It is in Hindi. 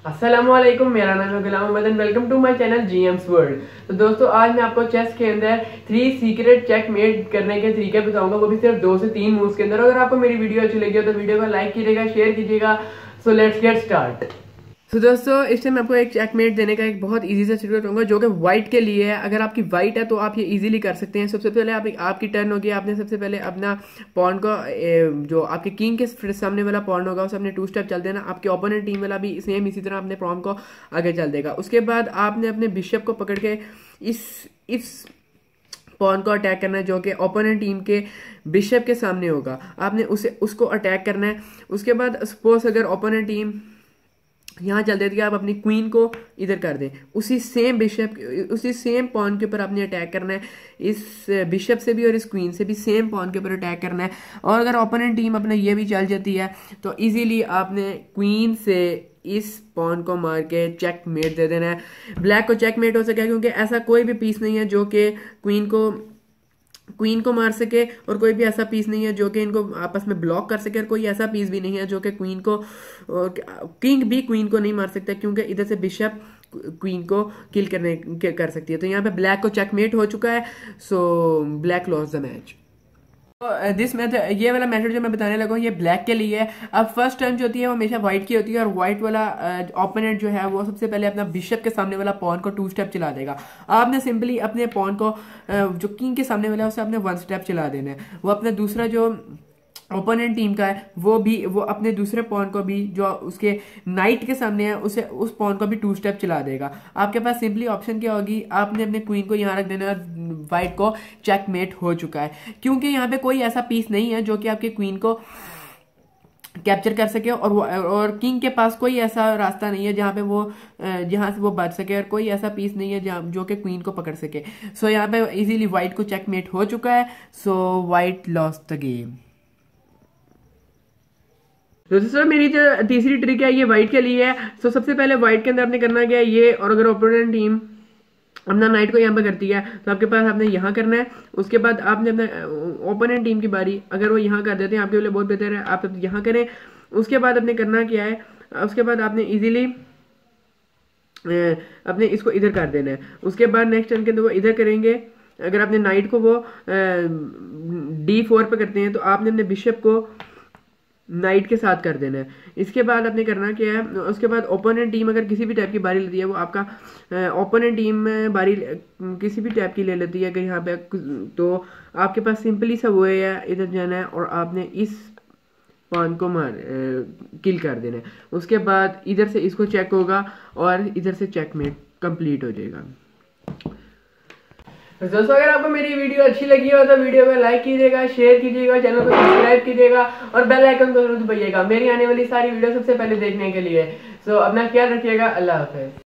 अस्सलामुअलैकुम, मेरा नाम है Ghulam Mohammad. Welcome to my channel GM's world. तो दोस्तों, आज मैं आपको चेस के अंदर 3 सीक्रेट चेकमेट करने के तरीके बताऊंगा, वो भी सिर्फ 2 से 3 मूव्स के अंदर। अगर आपको मेरी वीडियो अच्छी लगी हो तो वीडियो को लाइक कीजिएगा, शेयर कीजिएगा। So let's get start. तो दोस्तों, इस टाइम आपको एक चेकमेट देने का एक बहुत इजी सा सीक्रेट दूंगा जो कि व्हाइट के लिए है। अगर आपकी व्हाइट है तो आप ये इजीली कर सकते हैं। सबसे पहले आपकी टर्न होगी। आपने सबसे पहले अपना पॉन को जो आपके किंग के सामने वाला पॉन होगा उसे अपने 2 स्टेप चल देना। आपके ओपोनेंट टीम वाला भी सेम इसी तरह अपने पॉन को आगे चल देगा। उसके बाद आपने अपने बिशप को पकड़ के इस पॉन को अटैक करना है जो कि ओपोनेंट टीम के बिशप के सामने होगा। आपने उसको अटैक करना है। उसके बाद सपोज अगर ओपोनेंट टीम यहाँ चल देती है, आप अपनी क्वीन को इधर कर दें, उसी सेम पॉन के ऊपर आपने अटैक करना है। इस बिशप से भी और इस क्वीन से भी सेम पॉन के ऊपर अटैक करना है। और अगर ओपोनेंट टीम अपने ये भी चल जाती है तो इजीली आपने क्वीन से इस पॉन को मार के चेकमेट दे देना है। ब्लैक को चेकमेट हो सके क्योंकि ऐसा कोई भी पीस नहीं है जो कि क्वीन को मार सके, और कोई भी ऐसा पीस नहीं है जो कि इनको आपस में ब्लॉक कर सके, और कोई ऐसा पीस भी नहीं है जो कि किंग भी क्वीन को नहीं मार सकता, क्योंकि इधर से बिशप क्वीन को किल कर सकती है। तो यहाँ पे ब्लैक को चेकमेट हो चुका है। So black loss the match. This method, ये वाला मेथड जो मैं बताने लगा हूँ, ये ब्लैक के लिए है। अब फर्स्ट टर्न जो होती है वो हमेशा व्हाइट की होती है, और व्हाइट वाला ओपोनेंट जो है वो सबसे पहले अपना बिशप के सामने वाला पॉन को 2 स्टेप चला देगा। आपने सिंपली अपने पॉन को जो किंग के सामने वाला है उसे आपने 1 स्टेप चला देना है। वो अपना दूसरा जो ओपोनेंट टीम का है वो अपने दूसरे पॉन को भी जो उसके नाइट के सामने है उस पॉन को भी 2 स्टेप चला देगा। आपके पास सिंपली ऑप्शन क्या होगी, आपने अपने क्वीन को यहाँ रख देना और व्हाइट को चेकमेट हो चुका है, क्योंकि यहाँ पे कोई ऐसा पीस नहीं है जो कि आपके क्वीन को कैप्चर कर सके, और किंग के पास कोई ऐसा रास्ता नहीं है जहां से वो बच सके, और कोई ऐसा पीस नहीं है जो कि क्वीन को पकड़ सके। सो यहाँ पे इजीली व्हाइट को चेकमेट हो चुका है। So white lost the game. तो दोस्तों, मेरी जो तीसरी ट्रिक है ये व्हाइट के लिए है। तो सबसे पहले व्हाइट के अंदर आपने करना क्या है ये, और अगर ओपोनेंट टीम अपना नाइट को यहाँ पे करती है तो आपके पास आपने यहाँ करना है। उसके बाद आपने अपने ओपोनेंट टीम की बारी, अगर वो यहाँ कर देते हैं आपके लिए बहुत बेहतर है, आप यहाँ करें। उसके बाद आपने करना क्या है, उसके बाद आपने इजीली अपने इसको इधर कर देना है। उसके बाद नेक्स्ट टर्न के अंदर वो इधर करेंगे। अगर आपने नाइट को वो D4 पे करते हैं तो आपने अपने बिशप को नाइट के साथ कर देना है। इसके बाद आपने करना क्या है, उसके बाद ओपोनेंट टीम अगर किसी भी टाइप की बारी लेती है, वो आपका ओपोनेंट टीम बारी किसी भी टाइप की ले लेती है अगर यहाँ पे, तो आपके पास सिंपली सा वो है इधर जाना है और आपने इस पॉन को किल कर देना है। उसके बाद इधर से इसको चेक होगा और इधर से चेकमेट कंप्लीट हो जाएगा। दोस्तों, अगर आपको मेरी वीडियो अच्छी लगी हो तो वीडियो को लाइक कीजिएगा, शेयर कीजिएगा, चैनल को सब्सक्राइब कीजिएगा और बेल आइकन को जरूर दबाइएगा मेरी आने वाली सारी वीडियो सबसे पहले देखने के लिए। सो अपना ख्याल रखिएगा। अल्लाह हाफिज़।